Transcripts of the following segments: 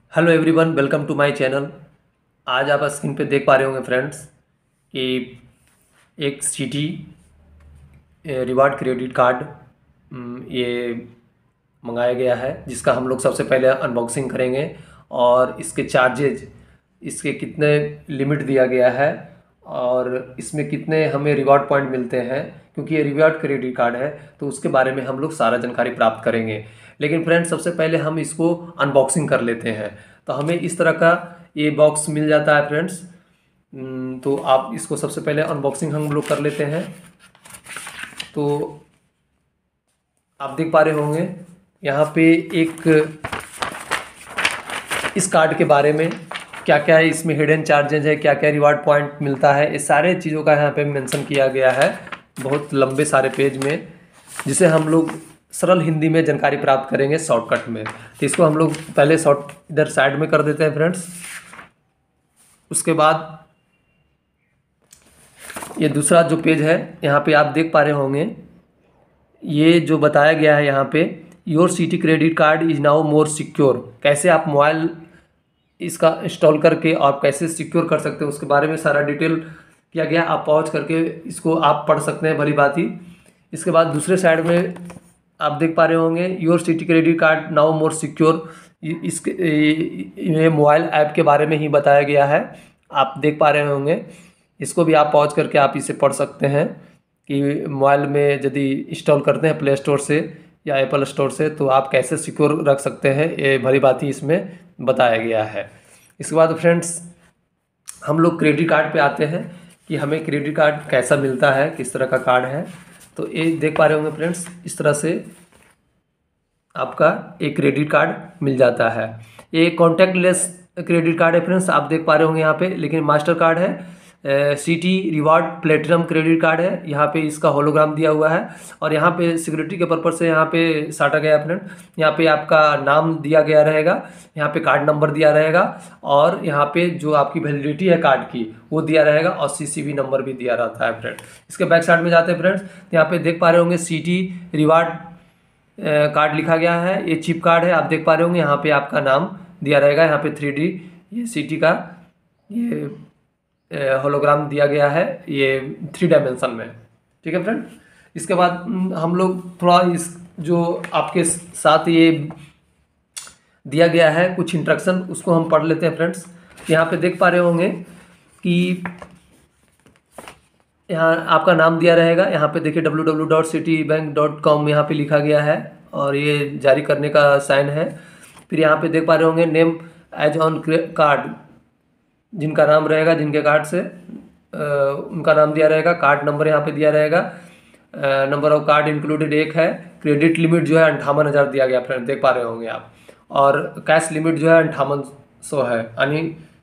Hello everyone, welcome to my channel. आज आप screen पे देख पा रहे होंगे फ्रेंड्स कि एक सिटी रिवार्ड क्रेडिट कार्ड ये मंगाया गया है, जिसका हम लोग सबसे पहले अनबॉक्सिंग करेंगे और इसके चार्जेज, इसके कितने लिमिट दिया गया है और इसमें कितने हमें रिवार्ड पॉइंट मिलते हैं, क्योंकि ये रिवार्ड क्रेडिट कार्ड है तो उसके बारे में हम लोग सारा जानकारी प्राप्त करेंगे। लेकिन फ्रेंड्स, सबसे पहले हम इसको अनबॉक्सिंग कर लेते हैं। तो हमें इस तरह का ये बॉक्स मिल जाता है फ्रेंड्स। तो आप इसको सबसे पहले अनबॉक्सिंग हम लोग कर लेते हैं। तो आप देख पा रहे होंगे यहाँ पे एक इस कार्ड के बारे में क्या क्या है, इसमें हिडन चार्जेज है, क्या क्या रिवार्ड पॉइंट मिलता है, इस सारे चीज़ों का यहाँ पे मेंशन किया गया है बहुत लंबे सारे पेज में, जिसे हम लोग सरल हिंदी में जानकारी प्राप्त करेंगे शॉर्टकट में। तो इसको हम लोग पहले इधर साइड में कर देते हैं फ्रेंड्स। उसके बाद ये दूसरा जो पेज है, यहाँ पे आप देख पा रहे होंगे, ये जो बताया गया है यहाँ पे, your Citi credit card is now more secure. कैसे आप मोबाइल इसका इंस्टॉल करके आप कैसे सिक्योर कर सकते हो, उसके बारे में सारा डिटेल किया गया। आप पॉज करके इसको आप पढ़ सकते हैं भली बात ही। इसके बाद दूसरे साइड में आप देख पा रहे होंगे, your Citi credit card now more secure. इसके ये मोबाइल ऐप के बारे में ही बताया गया है, आप देख पा रहे होंगे। इसको भी आप पॉज करके आप इसे पढ़ सकते हैं कि मोबाइल में यदि इंस्टॉल करते हैं प्ले स्टोर से या एप्पल स्टोर से तो आप कैसे सिक्योर रख सकते हैं, ये भली बात ही इसमें बताया गया है। इसके बाद फ्रेंड्स, हम लोग क्रेडिट कार्ड पे आते हैं कि हमें क्रेडिट कार्ड कैसा मिलता है, किस तरह का कार्ड है। तो ये देख पा रहे होंगे फ्रेंड्स, इस तरह से आपका एक क्रेडिट कार्ड मिल जाता है। ये कॉन्टैक्टलेस क्रेडिट कार्ड है फ्रेंड्स, आप देख पा रहे होंगे यहाँ पे, लेकिन मास्टर कार्ड है। Citi reward platinum credit card है, यहाँ पे इसका होलोग्राम दिया हुआ है और यहाँ पे सिक्योरिटी के पर्पज से यहाँ पे साटा गया फ्रेंड। यहाँ पे आपका नाम दिया गया रहेगा, यहाँ पे कार्ड नंबर दिया रहेगा और यहाँ पे जो आपकी वैलिडिटी है कार्ड की वो दिया रहेगा और सीसीवी नंबर भी दिया रहता है फ्रेंड। इसके बैक साइड में जाते हैं फ्रेंड्स, यहाँ पे देख पा रहे होंगे सिटी रिवार्ड कार्ड लिखा गया है। ये चिप कार्ड है, आप देख पा रहे होंगे, यहाँ पे आपका नाम दिया रहेगा। यहाँ पे 3D ये सिटी का ये होलोग्राम दिया गया है, ये 3 डायमेंशन में। ठीक है फ्रेंड। इसके बाद हम लोग थोड़ा इस जो आपके साथ ये दिया गया है कुछ इंस्ट्रक्शन, उसको हम पढ़ लेते हैं फ्रेंड्स। यहाँ पे देख पा रहे होंगे कि यहाँ आपका नाम दिया रहेगा। यहाँ पे देखिए www.citibank.com यहाँ पे लिखा गया है और ये जारी करने का साइन है। फिर यहाँ पे देख पा रहे होंगे नेम एज ऑन कार्ड, जिनका नाम रहेगा, जिनके कार्ड से उनका नाम दिया रहेगा। कार्ड नंबर यहाँ पे दिया रहेगा। नंबर ऑफ कार्ड इंक्लूडेड 1 है। क्रेडिट लिमिट जो है 58,000 दिया गया फ्रेंड, देख पा रहे होंगे आप। और कैश लिमिट जो है 5800 है, यानी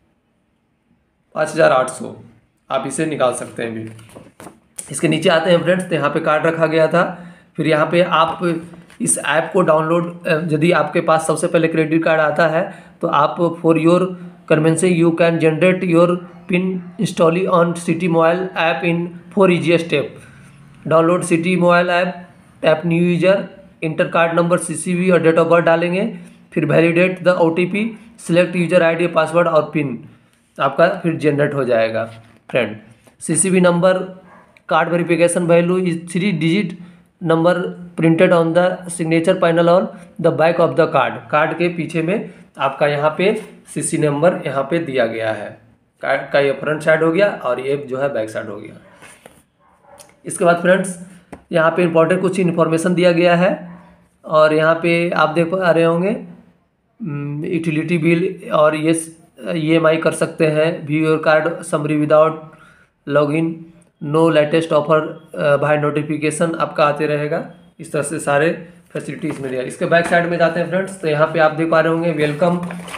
5,800 आप इसे निकाल सकते हैं भी। इसके नीचे आते हैं फ्रेंड्स, तो यहाँ पे कार्ड रखा गया था। फिर यहाँ पे आप इस ऐप को डाउनलोड, यदि आपके पास सबसे पहले क्रेडिट कार्ड आता है तो आप for your convenience you can generate your pin instantly on Citi mobile app in 4 easy step. Download Citi mobile app, tap new user, enter card number, CCV और डेट ऑफ बर्थ डालेंगे। फिर validate the OTP, select user ID, password और pin आपका फिर generate हो जाएगा friend. CCV number, card verification value is 3 digit number printed on the signature panel on the back of the card. Card के पीछे में आपका यहाँ पे सीसी नंबर यहाँ पे दिया गया है। कार्ड का ये फ्रंट साइड हो गया और ये जो है बैक साइड हो गया। इसके बाद फ्रेंड्स, यहाँ पे इंपॉर्टेंट कुछ इन्फॉर्मेशन दिया गया है और यहाँ पे आप देख पा रहे होंगे यूटिलिटी बिल और ये EMI कर सकते हैं। View your card summary without login, no latest offer by notification आपका आते रहेगा। इस तरह से सारे फैसिलिटीज़ मिल जाए। इसके बैक साइड में जाते हैं फ्रेंड्स, तो यहाँ पे आप देख पा रहे होंगे welcome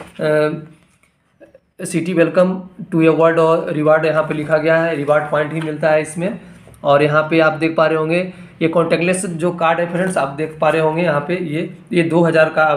Citi welcome to a world और रिवार्ड यहाँ पे लिखा गया है। रिवार्ड पॉइंट ही मिलता है इसमें। और यहाँ पे आप देख पा रहे होंगे ये कॉन्टेक्टलेस जो कार्ड है फ्रेंड्स, आप देख पा रहे होंगे यहाँ पे ये 2000 का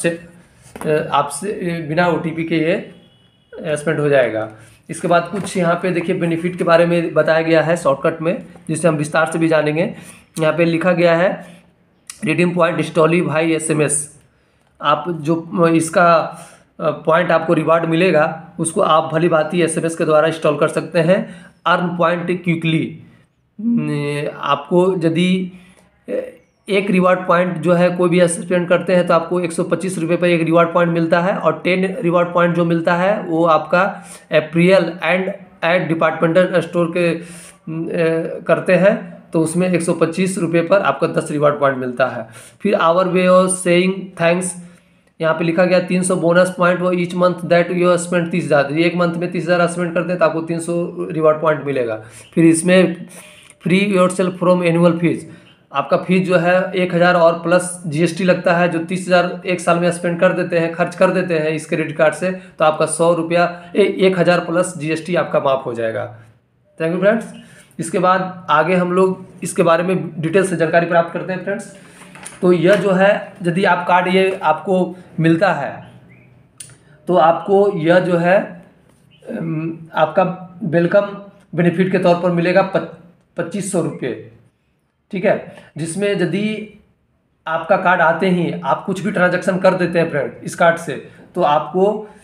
आपसे बिना OTP के ये स्पेंड हो जाएगा। इसके बाद कुछ यहाँ पे देखिए बेनिफिट के बारे में बताया गया है शॉर्टकट में, जिससे हम विस्तार से भी जानेंगे। यहाँ पे लिखा गया है रिडीम पॉइंट इंस्टॉली भाई SMS। आप जो इसका पॉइंट आपको रिवार्ड मिलेगा उसको आप भली भांति SMS के द्वारा इंस्टॉल कर सकते हैं। अर्न पॉइंट क्विकली, आपको यदि एक रिवार्ड पॉइंट जो है कोई भी स्पेंड करते हैं तो आपको 125 रुपये पर एक रिवार्ड पॉइंट मिलता है, और 10 रिवार्ड पॉइंट जो मिलता है वो आपका apparel and at departmental store के करते हैं तो उसमें 125 रुपये पर आपका 10 रिवार्ड पॉइंट मिलता है। फिर our way of saying thanks, यहाँ पे लिखा गया 300 बोनस पॉइंट वो each month that you spend 30,000, एक मंथ में 30,000 स्पेंड करते हैं तो आपको 300 रिवार्ड पॉइंट मिलेगा। फिर इसमें free yourself from annual fee, आपका फीस जो है 1,000 और प्लस GST लगता है, जो 30,000 एक साल में स्पेंड कर देते हैं, खर्च कर देते हैं इस क्रेडिट कार्ड से, तो आपका 100 रुपया 1,000 प्लस GST आपका माफ़ हो जाएगा। Thank you friends. इसके बाद आगे हम लोग इसके बारे में डिटेल से जानकारी प्राप्त करते हैं फ्रेंड्स। तो यह जो है यदि आप कार्ड ये आपको मिलता है तो आपको यह जो है आपका वेलकम बेनिफिट के तौर पर मिलेगा 2,500 रुपये, ठीक है। जिसमें यदि आपका कार्ड आते ही आप कुछ भी ट्रांजैक्शन कर देते हैं फ्रेंड इस कार्ड से तो आपको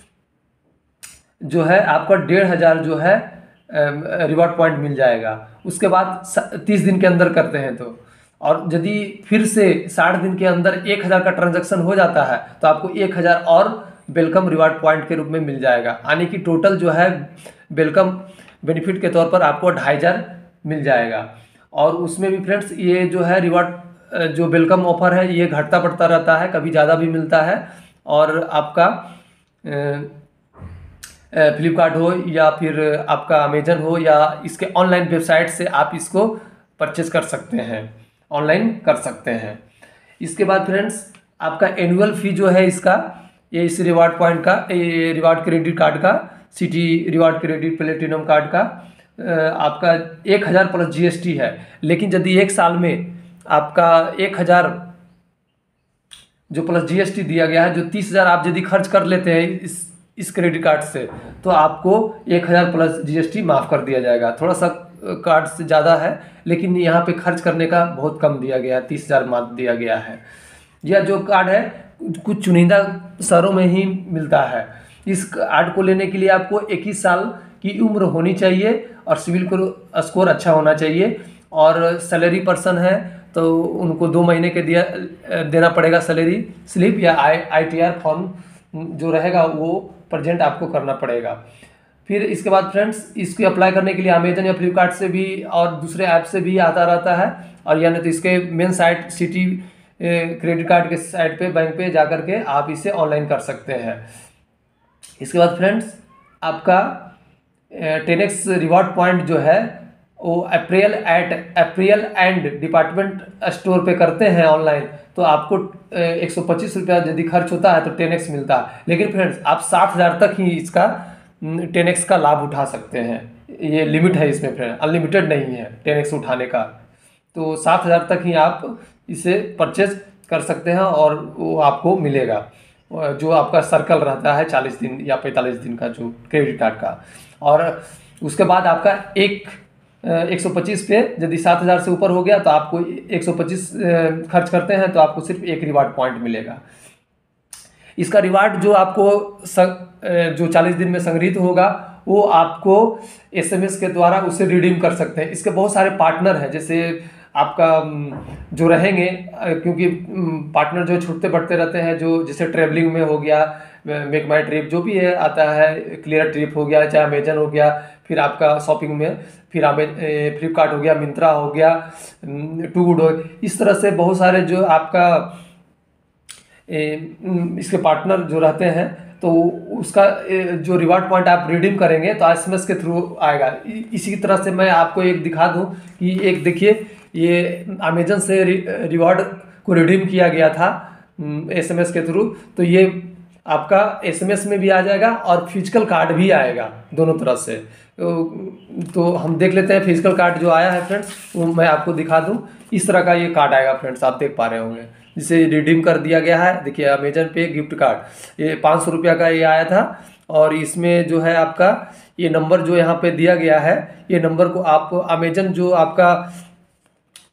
जो है आपका 1,500 जो है रिवॉर्ड पॉइंट मिल जाएगा। उसके बाद 30 दिन के अंदर करते हैं तो, और यदि फिर से 60 दिन के अंदर 1,000 का ट्रांजैक्शन हो जाता है तो आपको 1,000 और वेलकम रिवार्ड पॉइंट के रूप में मिल जाएगा, यानी कि टोटल जो है वेलकम बेनिफिट के तौर पर आपको 2,500 मिल जाएगा। और उसमें भी फ्रेंड्स ये जो है रिवार्ड जो वेलकम ऑफर है ये घटता बढ़ता रहता है, कभी ज़्यादा भी मिलता है। और आपका फ्लिपकार्ट हो या फिर आपका अमेजन हो या इसके ऑनलाइन वेबसाइट से आप इसको परचेज कर सकते हैं, ऑनलाइन कर सकते हैं। इसके बाद फ्रेंड्स आपका एनुअल फी जो है इसका, ये इस रिवार्ड पॉइंट का, ये रिवार्ड क्रेडिट कार्ड का, Citi reward credit platinum card का आपका 1,000 प्लस GST है। लेकिन यदि एक साल में आपका 1,000 जो प्लस GST दिया गया है, जो 30,000 आप यदि खर्च कर लेते हैं इस क्रेडिट कार्ड से तो आपको 1,000 प्लस GST माफ़ कर दिया जाएगा। थोड़ा सा कार्ड से ज़्यादा है लेकिन यहाँ पे खर्च करने का बहुत कम दिया गया है, 30,000 मात्र दिया गया है। यह जो कार्ड है कुछ चुनिंदा शहरों में ही मिलता है। इस कार्ड को लेने के लिए आपको 21 साल की उम्र होनी चाहिए और सिविल स्कोर अच्छा होना चाहिए, और सैलरी पर्सन है तो उनको 2 महीने के देना पड़ेगा सैलरी स्लिप या ITR फॉर्म जो रहेगा वो प्रेजेंट आपको करना पड़ेगा। फिर इसके बाद फ्रेंड्स इसको अप्लाई करने के लिए अमेजन या फ्लिपकार्ट से भी और दूसरे ऐप से भी आता रहता है, और या नहीं तो इसके main site Citi credit card के साइट पे बैंक पे जा कर के आप इसे ऑनलाइन कर सकते हैं। इसके बाद फ्रेंड्स आपका 10x रिवॉर्ड पॉइंट जो है वो अप्रैल एंड डिपार्टमेंट स्टोर पे करते हैं ऑनलाइन तो आपको 125 रुपया यदि खर्च होता है तो 10x मिलता है। लेकिन फ्रेंड्स आप 60,000 तक ही इसका 10x का लाभ उठा सकते हैं, ये लिमिट है इसमें फ्रेंड, अनलिमिटेड नहीं है 10x उठाने का। तो 60,000 तक ही आप इसे परचेज कर सकते हैं और वो आपको मिलेगा, जो आपका सर्कल रहता है 40 दिन या 45 दिन का जो क्रेडिट कार्ड का। और उसके बाद आपका 125 पे यदि 7,000 से ऊपर हो गया तो आपको 125 खर्च करते हैं तो आपको सिर्फ 1 रिवार्ड पॉइंट मिलेगा। इसका रिवार्ड जो आपको जो 40 दिन में संग्रहित होगा वो आपको SMS के द्वारा उसे रिडीम कर सकते हैं। इसके बहुत सारे पार्टनर हैं, जैसे आपका जो रहेंगे, क्योंकि पार्टनर जो छूटते बढ़ते रहते हैं, जो जैसे ट्रेवलिंग में हो गया, मेक माई ट्रिप जो भी है आता है, क्लियर ट्रिप हो गया, चाहे अमेजन हो गया, फिर आपका शॉपिंग में फिर फ्लिपकार्ट हो गया, मिंत्रा हो गया, टू गुड हो, इस तरह से बहुत सारे जो आपका इसके पार्टनर जो रहते हैं तो उसका जो रिवार्ड पॉइंट आप रिडीम करेंगे तो SMS के थ्रू आएगा। इसी तरह से मैं आपको एक दिखा दूं कि एक देखिए ये अमेजन से रिवार्ड को रिडीम किया गया था SMS के थ्रू, तो ये आपका SMS में भी आ जाएगा और फिजिकल कार्ड भी आएगा, दोनों तरफ से। तो हम देख लेते हैं फिजिकल कार्ड जो आया है फ्रेंड्स, वो मैं आपको दिखा दूं। इस तरह का ये कार्ड आएगा फ्रेंड्स, आप देख पा रहे होंगे, जिसे रिडीम कर दिया गया है। देखिए अमेजन पे गिफ्ट कार्ड, ये 500 रुपया का ये आया था, और इसमें जो है आपका ये नंबर जो यहाँ पे दिया गया है, ये नंबर को आप अमेजन जो आपका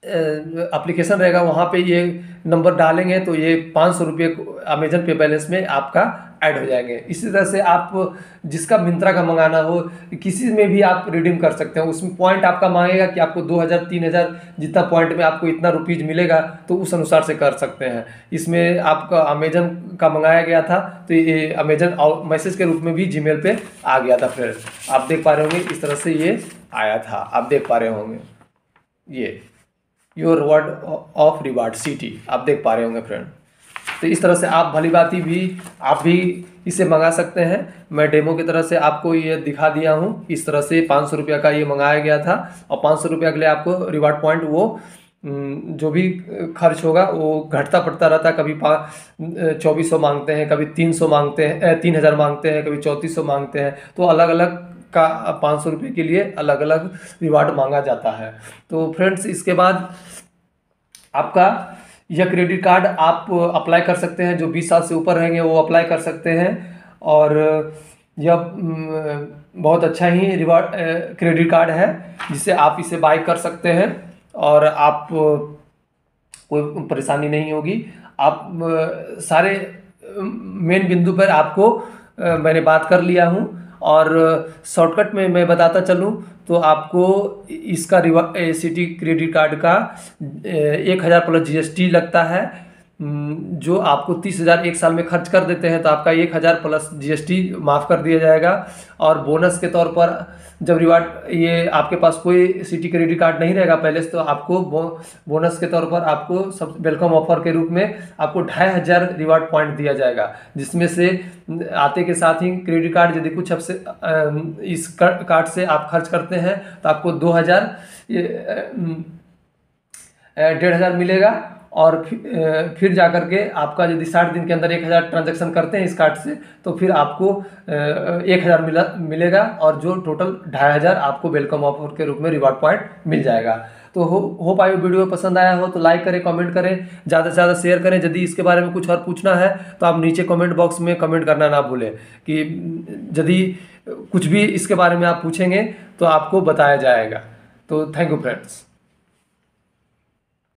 एप्लीकेशन रहेगा, वहाँ पे ये नंबर डालेंगे तो ये 500 रुपये अमेजन पे बैलेंस में आपका ऐड हो जाएंगे। इसी तरह से आप जिसका मिंत्रा का मंगाना हो, किसी में भी आप रिडीम कर सकते हैं। उसमें पॉइंट आपका मांगेगा कि आपको 2000 3000 जितना पॉइंट में आपको इतना रुपीज़ मिलेगा, तो उस अनुसार से कर सकते हैं। इसमें आपका अमेजन का मंगाया गया था, तो ये अमेजन मैसेज के रूप में भी जीमेल पे आ गया था फ्रेंड्स। आप देख पा रहे होंगे इस तरह से ये आया था, आप देख पा रहे होंगे ये your world of reward Citi, आप देख पा रहे होंगे फ्रेंड। तो इस तरह से आप भली भांति भी आप भी इसे मंगा सकते हैं। मैं डेमो की तरह से आपको ये दिखा दिया हूँ। इस तरह से 500 रुपये का ये मंगाया गया था, और 500 रुपये के लिए आपको रिवार्ड पॉइंट वो जो भी खर्च होगा वो घटता बढ़ता रहता है। कभी 2400 मांगते हैं, कभी 300 मांगते हैं, 3000 मांगते हैं, कभी 3400 मांगते हैं। तो अलग अलग का 500 रुपये के लिए अलग अलग रिवार्ड मांगा जाता है। तो फ्रेंड्स, इसके बाद आपका यह क्रेडिट कार्ड आप अप्लाई कर सकते हैं। जो 20 साल से ऊपर रहेंगे वो अप्लाई कर सकते हैं, और यह बहुत अच्छा ही रिवार्ड क्रेडिट कार्ड है, जिससे आप इसे बाय कर सकते हैं और आप कोई परेशानी नहीं होगी। आप सारे मेन बिंदु पर आपको मैंने बात कर लिया हूँ, और शॉर्टकट में मैं बताता चलूँ तो आपको इसका सिटी क्रेडिट कार्ड का 1000 प्लस GST लगता है। जो आपको 30,000 एक साल में खर्च कर देते हैं तो आपका 1000 प्लस GST माफ़ कर दिया जाएगा। और बोनस के तौर पर जब रिवार्ड ये आपके पास कोई सिटी क्रेडिट कार्ड नहीं रहेगा पहले से, तो आपको बोनस के तौर पर आपको सब वेलकम ऑफर के रूप में आपको 2500 रिवार्ड पॉइंट दिया जाएगा, जिसमें से आते के साथ ही क्रेडिट कार्ड यदि कुछ आपसे इस कार्ड से आप खर्च करते हैं तो आपको 2000 1500 मिलेगा। और फिर जा कर के आपका यदि 60 दिन के अंदर 1000 ट्रांजैक्शन करते हैं इस कार्ड से, तो फिर आपको 1000 मिलेगा, और जो टोटल 2500 आपको वेलकम ऑफर के रूप में रिवार्ड पॉइंट मिल जाएगा। तो हो पाए वीडियो पसंद आया हो तो लाइक करें, कमेंट करें, ज़्यादा से ज़्यादा शेयर करें। यदि इसके बारे में कुछ और पूछना है तो आप नीचे कमेंट बॉक्स में कमेंट करना ना भूलें, कि यदि कुछ भी इसके बारे में आप पूछेंगे तो आपको बताया जाएगा। तो थैंक यू फ्रेंड्स।